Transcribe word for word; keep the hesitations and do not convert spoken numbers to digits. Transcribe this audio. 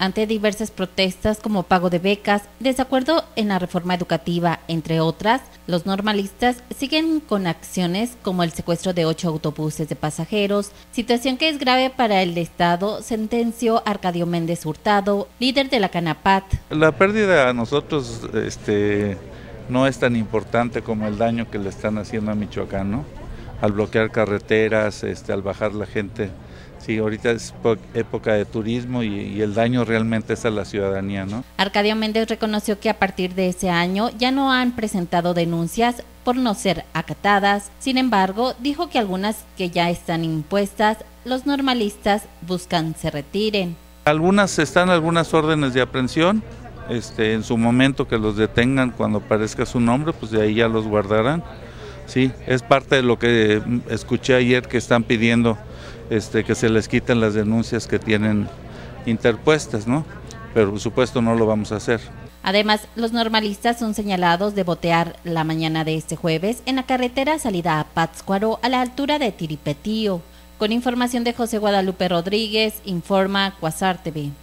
ante diversas protestas como pago de becas, desacuerdo en la reforma educativa, entre otras. Los normalistas siguen con acciones como el secuestro de ocho autobuses de pasajeros, situación que es grave para el Estado, sentenció Arcadio Méndez Hurtado, líder de la Canapat. La pérdida a nosotros este, no es tan importante como el daño que le están haciendo a Michoacán, ¿no? Al bloquear carreteras, este, al bajar la gente. Sí, ahorita es época de turismo y, y el daño realmente es a la ciudadanía, ¿no? Arcadio Méndez reconoció que a partir de ese año ya no han presentado denuncias por no ser acatadas. Sin embargo, dijo que algunas que ya están impuestas, los normalistas buscan se retiren. Algunas están algunas órdenes de aprehensión, este, en su momento que los detengan cuando aparezca su nombre, pues de ahí ya los guardarán. Sí, es parte de lo que escuché ayer que están pidiendo. Este, que se les quiten las denuncias que tienen interpuestas, ¿no? Pero por supuesto no lo vamos a hacer. Además, los normalistas son señalados de botear la mañana de este jueves en la carretera salida a Pátzcuaro a la altura de Tiripetío. Con información de José Guadalupe Rodríguez, informa Quasar T V.